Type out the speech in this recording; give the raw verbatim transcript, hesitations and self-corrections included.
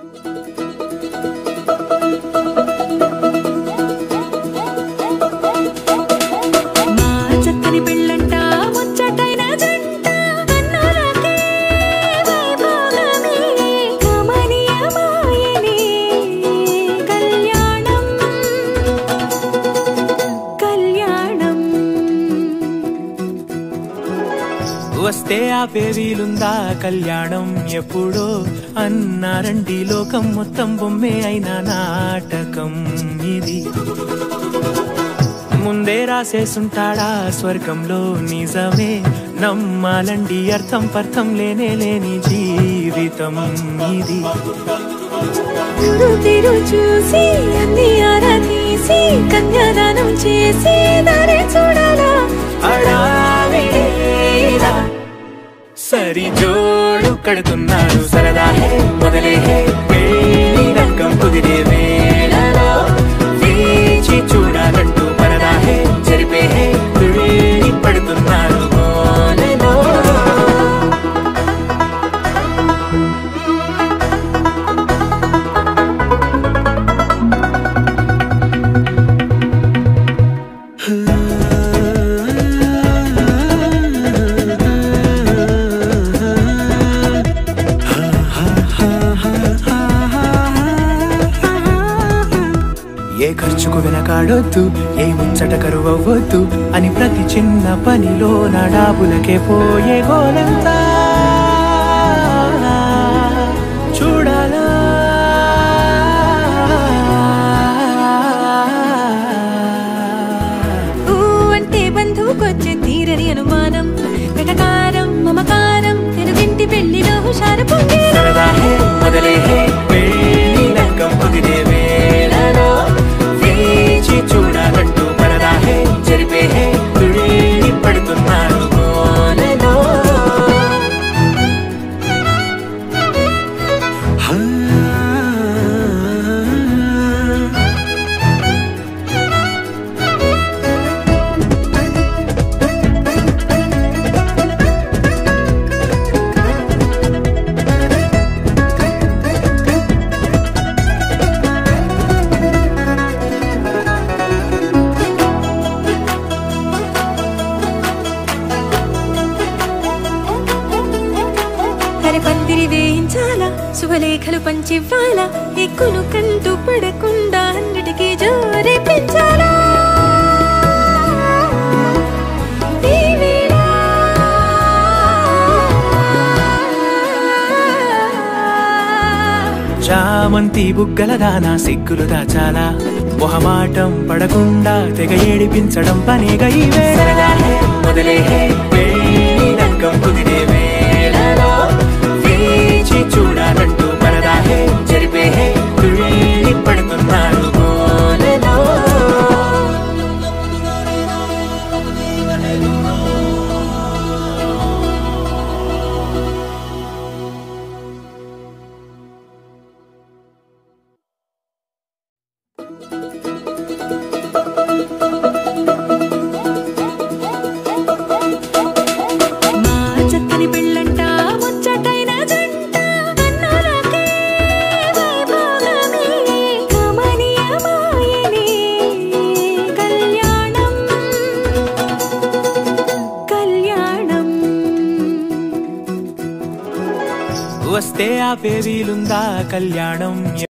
వస్తే ఆపే వీలుందా కళ్యాణం ఎప్పుడో అన్నారండి లోకం మొత్తం బొమ్మే అయినా నాటకం ఇది ముందే రాసేసుంటాడా స్వర్గంలో నిజమే నమ్మాలండి అర్థం పర్థం లేనే లేని జీవితం ఇది తిరు చూసి అన్ని ఆరా తీసి కన్యాదానం చేసి దారి చూడాలా సరి జోడు కడుతున్నారు సరదా హే మొదలే హే పెళ్లి రంగం కుదిరే వేళలో వేచి చూడాలంటూ పరదా హే జరిపే హే తుళ్ళి పడుతున్నారు మోనలో ఏ ఖర్చుకు వెనకాడొద్దు ఏ ముచ్చట కరువవ్వొద్దు అని ప్రతి చిన్న పనిలో నా డాబులకే పోయే గోలంతా చూడాలా ఊ అంటే బంధువుకొచ్చే తీరని అనుమానం వెటకారం మమకారం తెలుగింటి పెళ్లిలో హుషారు పొంగే సరదా హే మొదలే హే పెళ్లి రంగం కుదిరే వేళలో వేచి చూడాలంటూ పరదా హే జరిపే హే తుళ్ళి పడుతున్నారు మోనలో పందిరి వేయించాలా శుభలేఖలు పంచివ్వాలా ఎక్కును కంటూ పడకుండా అన్నిటికీ జోరే పెంచాలా చామంతి బుగ్గలదానా సిగ్గులు దాచాలా మొహమాటం పడకుండా తెగ ఏడిపించడం పనిగా ఇవే సరదా హే మొదలే హే పెళ్లి రంగం కుదిరే వేళలో వేచి చూడాలంటూ పరదా హే జరిపే హే తుళ్ళి పడుతున్నారు మోనలో వస్తే ఆపే వీలుందా కళ్యాణం